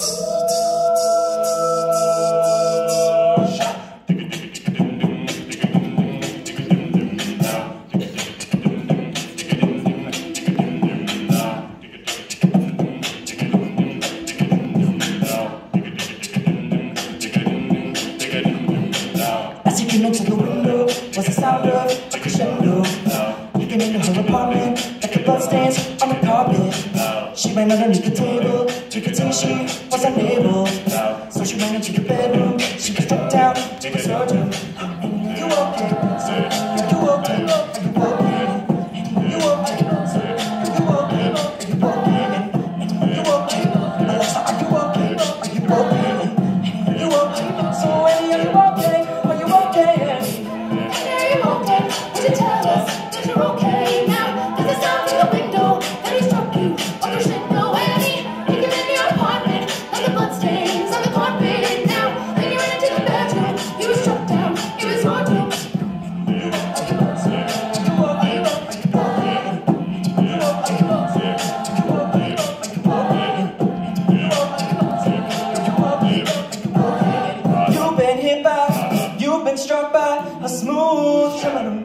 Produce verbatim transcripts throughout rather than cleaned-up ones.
As you came into the window, was the sound of a crescendo. Looking into her apartment, like the bloodstains on the carpet. She ran underneath the table, you could see she was unable. So she ran into the bedroom, she was struck down, it was urgent. And you okay? Are you okay? Are you okay? And you okay? Are you okay? Are you okay? And you okay? Alexa, are you okay? Are you okay? And you okay? So Annie, are you okay? Are you okay? Are you okay? Would you tell us that you're okay now? There's a sound from the window that he struck you. Oh, there's no Annie. You came into your apartment, like the bloodstains on the carpet now. Then you ran into the bedroom. You were struck down. It was your doom. You've been hit by, you've been struck by a smooth criminal.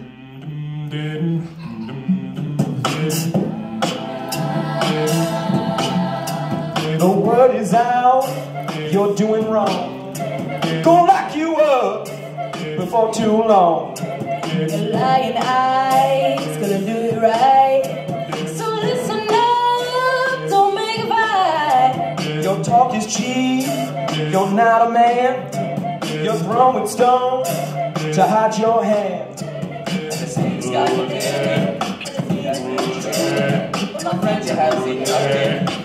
The word is out, you're doing wrong. Gonna lock you up before too long. The lying eyes gonna do it right. So listen up, don't make a fight. Your talk is cheap, you're not a man. You're thrown with stones to hide your hand. This guy looking at me. My friends you have seen out there.